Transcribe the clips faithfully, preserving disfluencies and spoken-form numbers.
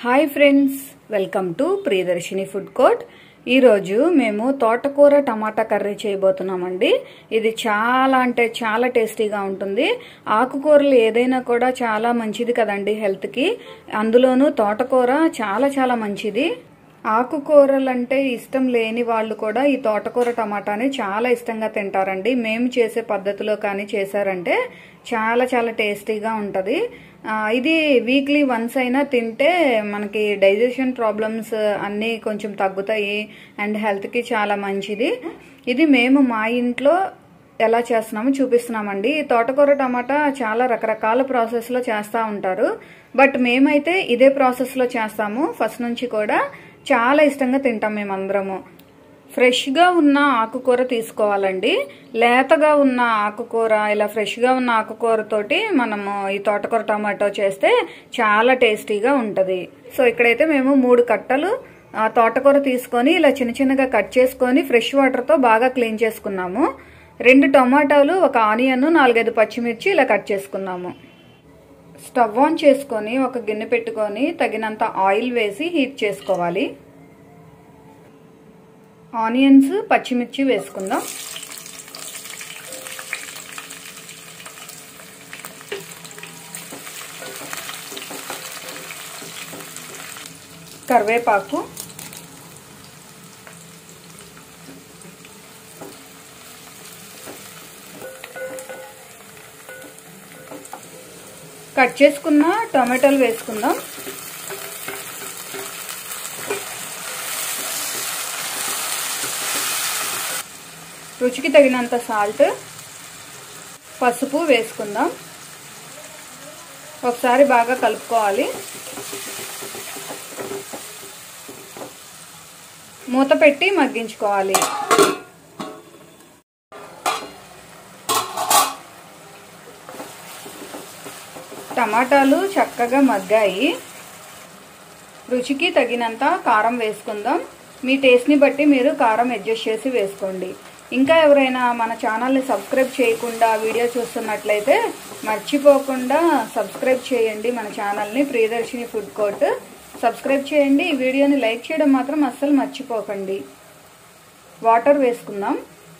Hi friends, welcome to Priyadarshini food court. ఈరోజు మేము తోటకూర టమాటా కర్రీ చేయబోతున్నామండి. ఇది చాలా అంటే చాలా టేస్టీగా ఉంటుంది. ఆకుకూరలు ఏదైనా కూడా చాలా మంచిది కదండి హెల్త్కి. అందులోనూ తోటకూర చాలా చాలా మంచిది. ఆకుకూరలు అంటే ఇష్టం లేని వాళ్ళు కూడా ఈ తోటకూర టమాటాని చాలా ఇష్టంగా తింటారండి. మేము చేసే పద్ధతిలో కానీ చేశారంటే చాలా చాలా టేస్టీగా ఉంటుంది. ఇది వీక్లీ వన్స్ అయినా తింటే మనకి డైజెషన్ ప్రాబ్లమ్స్ అన్నీ కొంచెం తగ్గుతాయి అండ్ హెల్త్కి చాలా మంచిది. ఇది మేము మా ఇంట్లో ఎలా చేస్తున్నామో చూపిస్తున్నామండి. ఈ తోటకూర టమాటా చాలా రకరకాల ప్రాసెస్లో చేస్తూ ఉంటారు, బట్ మేమైతే ఇదే ప్రాసెస్లో చేస్తాము. ఫస్ట్ నుంచి కూడా చాలా ఇష్టంగా తింటాం మేమందరము. ఫ్రెష్గా ఉన్న ఆకుకూర తీసుకోవాలండి. లేతగా ఉన్న ఆకుకూర, ఇలా ఫ్రెష్గా ఉన్న ఆకుకూరతోటి మనము ఈ తోటకూర టమాటో చేస్తే చాలా టేస్టీగా ఉంటుంది. సో ఇక్కడైతే మేము మూడు కట్టలు తోటకూర తీసుకొని ఇలా చిన్న చిన్నగా కట్ చేసుకొని ఫ్రెష్ వాటర్తో బాగా క్లీన్ చేసుకున్నాము. రెండు టమాటాలు, ఒక ఆనియన్, నాలుగైదు పచ్చిమిర్చి ఇలా కట్ చేసుకున్నాము. స్టవ్ ఆన్ చేసుకొని ఒక గిన్నె పెట్టుకొని తగినంత ఆయిల్ వేసి హీట్ చేసుకోవాలి. ఆనియన్స్, పచ్చిమిర్చి వేసుకుందాం. కరివేపాకు, కట్ చేసుకున్న టమాటాలు వేసుకుందాం. రుచికి తగినంత సాల్ట్, పసుపు వేసుకుందాం. ఒకసారి బాగా కలుపుకోవాలి. మూత పెట్టి మగ్గించుకోవాలి. టమాటాలు చక్కగా మగ్గాయి. రుచికి తగినంత కారం వేసుకుందాం. మీ టేస్ట్ని బట్టి మీరు కారం అడ్జస్ట్ చేసి వేసుకోండి. ఇంకా ఎవరైనా మన ఛానల్ని సబ్స్క్రైబ్ చేయకుండా వీడియో చూస్తున్నట్లయితే మర్చిపోకుండా సబ్స్క్రైబ్ చేయండి. మన ఛానల్ని ప్రియదర్శిని ఫుడ్ కోర్ట్ సబ్స్క్రైబ్ చేయండి. ఈ వీడియోని లైక్ చేయడం మాత్రం అస్సలు మర్చిపోకండి. వాటర్ వేసుకుందాం.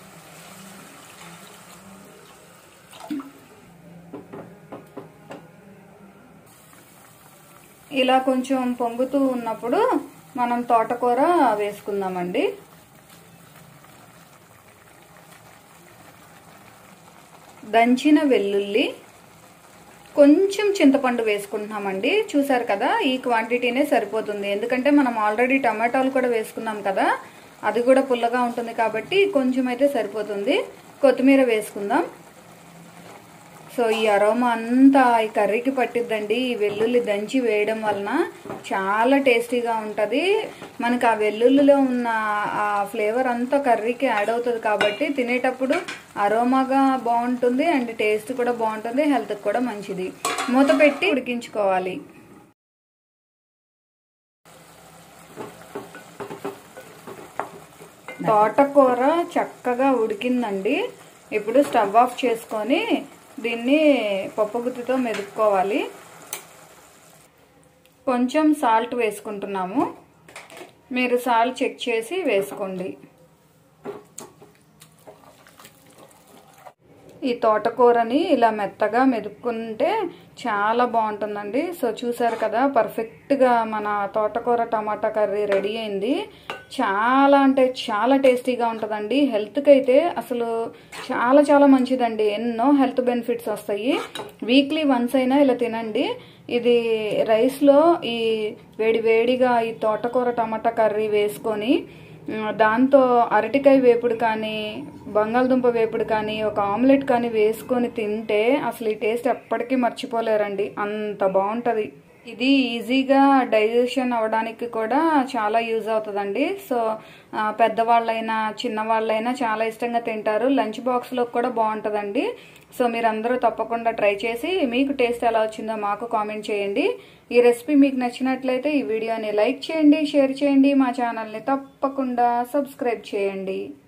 ఇలా కొంచెం పొంగుతూ ఉన్నప్పుడు మనం తోటకూర వేసుకుందామండి. దంచిన వెల్లుల్లి, కొంచెం చింతపండు వేసుకుంటున్నామండి. చూసారు కదా, ఈ క్వాంటిటీనే సరిపోతుంది. ఎందుకంటే మనం ఆల్రెడీ టమాటాలు కూడా వేసుకున్నాం కదా, అది కూడా పుల్లగా ఉంటుంది కాబట్టి కొంచెం అయితే సరిపోతుంది. కొత్తిమీర వేసుకుందాం. సో ఈ అరోమా అంతా ఈ కర్రీకి పట్టిద్దండి. ఈ వెల్లుల్లి దంచి వేయడం వలన చాలా టేస్టీగా ఉంటుంది. మనకు ఆ వెల్లుల్లిలో ఉన్న ఆ ఫ్లేవర్ అంతా కర్రీకి యాడ్ అవుతుంది కాబట్టి తినేటప్పుడు అరోమాగా బాగుంటుంది అండ్ టేస్ట్ కూడా బాగుంటుంది, హెల్త్కి కూడా మంచిది. మూత పెట్టి ఉడికించుకోవాలి. తోటకూర చక్కగా ఉడికిందండి. ఇప్పుడు స్టవ్ ఆఫ్ చేసుకొని దీన్ని పప్పు గుత్తితో మెదుపుకోవాలి. కొంచెం సాల్ట్ వేసుకుంటున్నాము. మీరు సాల్ట్ చెక్ చేసి వేసుకోండి. ఈ తోటకూరని ఇలా మెత్తగా మెదుపుకుంటే చాలా బాగుంటుందండి. సో చూసారు కదా, పర్ఫెక్ట్గా మన తోటకూర టమాటా కర్రీ రెడీ అయింది. చాలా అంటే చాలా టేస్టీగా ఉంటుందండి. హెల్త్కి అయితే అసలు చాలా చాలా మంచిదండి. ఎన్నో హెల్త్ బెనిఫిట్స్ వస్తాయి. వీక్లీ వన్స్ అయినా ఇలా తినండి. ఇది రైస్లో ఈ వేడి వేడిగా ఈ తోటకూర టమాటా కర్రీ వేసుకొని దాంతో అరటికాయ వేపుడు కానీ, బంగాళదుంప వేపుడు కానీ, ఒక ఆమ్లెట్ కానీ వేసుకొని తింటే అసలు ఈ టేస్ట్ ఎప్పటికీ మర్చిపోలేరండి. అంత బాగుంటుంది. ఇది ఈజీగా డైజెషన్ అవ్వడానికి కూడా చాలా యూజ్ అవుతుందండి. సో పెద్దవాళ్ళైనా చిన్నవాళ్ళైనా చాలా ఇష్టంగా తింటారు. లంచ్ బాక్స్లో కూడా బాగుంటుందండి. సో మీరందరూ తప్పకుండా ట్రై చేసి మీకు టేస్ట్ ఎలా వచ్చిందో మాకు కామెంట్ చేయండి. ఈ రెసిపీ మీకు నచ్చినట్లయితే ఈ వీడియోని లైక్ చేయండి, షేర్ చేయండి. మా ఛానల్ని తప్పకుండా సబ్స్క్రైబ్ చేయండి.